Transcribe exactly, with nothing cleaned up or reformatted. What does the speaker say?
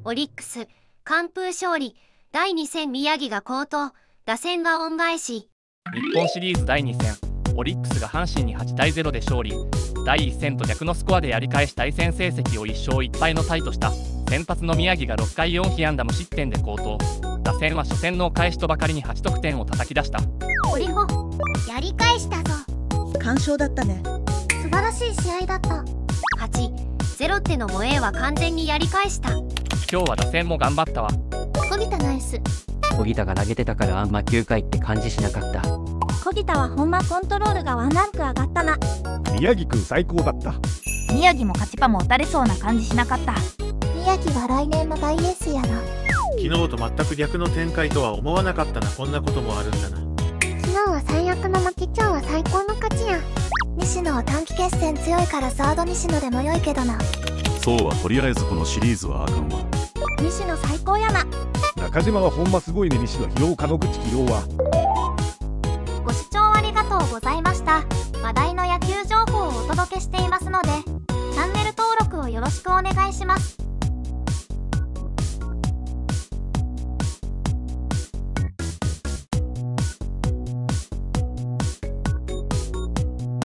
オリックス、完封勝利。だいに戦宮城が好投。打線が恩返し。 日本シリーズだいに戦、オリックスが阪神にはちたいゼロで勝利。だいいち戦と逆のスコアでやり返し対戦成績をいっ勝いっ敗のタイとした。先発の宮城がろっかいよん被安打無失点で好投。打線は初戦のお返しとばかりにはち得点を叩き出した。 オリホ、やり返したぞ。 完勝だったね。 素晴らしい試合だった。 はち、ゼロっての萌えは完全にやり返した。 今日は打線も頑張ったわ。 小木田ナイス。 小木田が投げてたからあんまきゅうかいって感じしなかった。 小木田はほんまコントロールがワンランク上がったな。 宮城くん最高だった。 宮城も勝ちパも打たれそうな感じしなかった。 宮城は来年の大エースやな。 昨日と全く逆の展開とは思わなかったな。こんなこともあるんだな。 昨日は最悪の負け、今日は最高の勝ちや。西野は短期決戦強いからサード西野でも良いけどな。 そうはとりあえずこのシリーズはあかんわ。 西野最高やな。 中島はほんますごいね。西野疲労か野口疲労は。 ご視聴ありがとうございました。話題の野球情報をお届けしていますのでチャンネル登録をよろしくお願いします。